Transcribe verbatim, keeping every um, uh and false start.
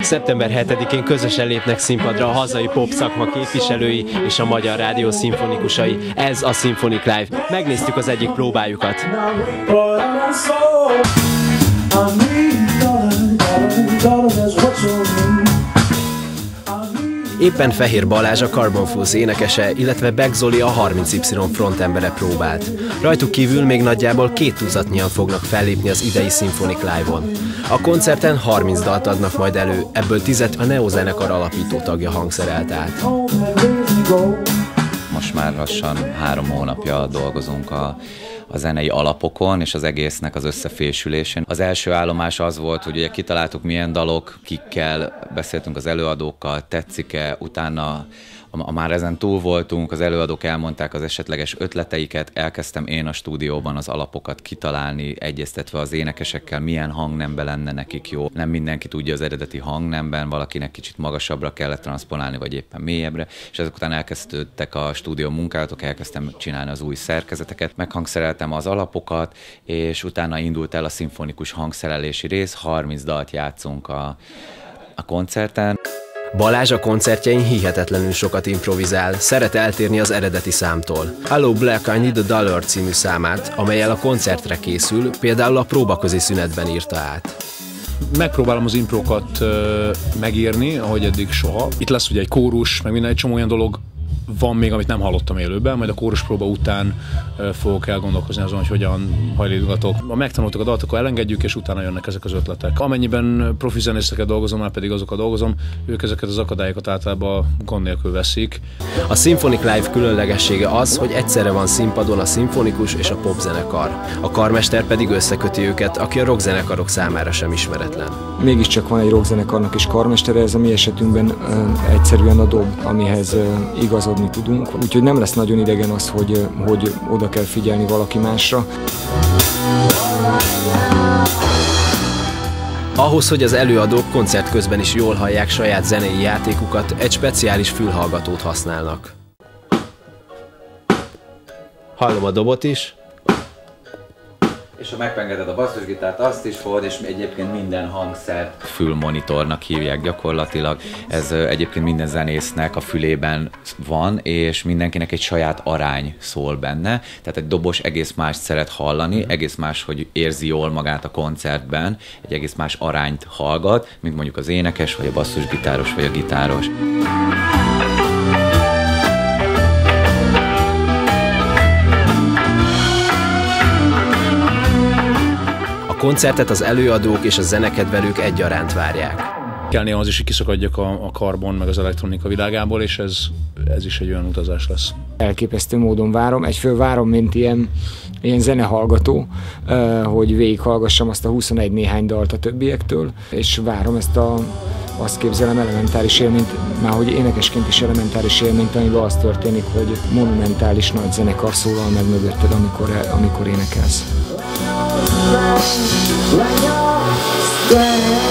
szeptember hetedikén közösen lépnek színpadra a hazai pop szakma képviselői és a Magyar Rádió szimfonikusai. Ez a Symphonic Live. Megnéztük az egyik próbájukat. Éppen Fehér Balázs, a Carbon Fools énekese, illetve Beck Zoli, a harminc Y frontembere próbált. Rajtuk kívül még nagyjából két tucatnyian fognak fellépni az idei Symphonic Live-on. A koncerten harminc dalt adnak majd elő, ebből tízet a Neo zenekar alapító tagja hangszerelt át. Most már lassan három hónapja dolgozunk a a zenei alapokon és az egésznek az összefésülésén. Az első állomás az volt, hogy ugye kitaláltuk milyen dalok, kikkel, beszéltünk az előadókkal, tetszik-e, utána a már ezen túl voltunk, az előadók elmondták az esetleges ötleteiket, elkezdtem én a stúdióban az alapokat kitalálni, egyeztetve az énekesekkel, milyen hangnemben lenne nekik jó. Nem mindenki tudja az eredeti hangnemben, valakinek kicsit magasabbra kellett transponálni, vagy éppen mélyebbre, és ezek után elkezdődtek a stúdió munkálatok, elkezdtem csinálni az új szerkezeteket, meghangszereltem az alapokat, és utána indult el a szimfonikus hangszerelési rész, harminc dalt játszunk a, a koncerten. Balázs a koncertjein hihetetlenül sokat improvizál, szeret eltérni az eredeti számtól. Hello Black, I Need a Dollar című számát, amellyel a koncertre készül, például a próbaközi szünetben írta át. Megpróbálom az improkat uh, megírni, ahogy eddig soha. Itt lesz ugye egy kórus, meg minden, egy csomó olyan dolog van még, amit nem hallottam élőben, majd a kóruspróba után uh, fogok elgondolkozni azon, hogy hogyan hajlítgatok. Ha megtanultuk a dalt, akkor elengedjük, és utána jönnek ezek az ötletek. Amennyiben profi zenészeket dolgozom, már pedig azokat dolgozom, ők ezeket az akadályokat általában gond nélkül veszik. A Symphonic Live különlegessége az, hogy egyszerre van színpadon a szimfonikus és a popzenekar. A karmester pedig összeköti őket, aki a rockzenekarok számára sem ismeretlen. Mégiscsak van egy rockzenekarnak is karmestere, ez a mi esetünkben uh, egyszerűen a dob, amihez uh, igazodni tudunk. Úgyhogy nem lesz nagyon idegen az, hogy, hogy oda kell figyelni valaki másra. Ahhoz, hogy az előadók koncert közben is jól hallják saját zenei játékukat, egy speciális fülhallgatót használnak. Hallom a dobot is. És ha megpengeded a basszusgitárt, azt is fogod, és egyébként minden hangszer fülmonitornak hívják gyakorlatilag. Ez egyébként minden zenésznek a fülében van, és mindenkinek egy saját arány szól benne. Tehát egy dobos egész más szeret hallani, egész más, hogy érzi jól magát a koncertben, egy egész más arányt hallgat, mint mondjuk az énekes, vagy a basszusgitáros, vagy a gitáros. A koncertet az előadók és a zenekedvelők egyaránt várják. Kell néha az is, hogy kiszakadjak a, a karbon meg az elektronika világából, és ez, ez is egy olyan utazás lesz. Elképesztő módon várom, egyfől várom, mint ilyen, ilyen zenehallgató, hogy végighallgassam azt a huszonegy néhány dalt a többiektől, és várom ezt a, azt képzelem elementáris élményt, már hogy énekesként is elementáris élményt, amiben az történik, hogy monumentális nagy zenekar szólal meg mögötted, amikor, amikor énekelsz. When you're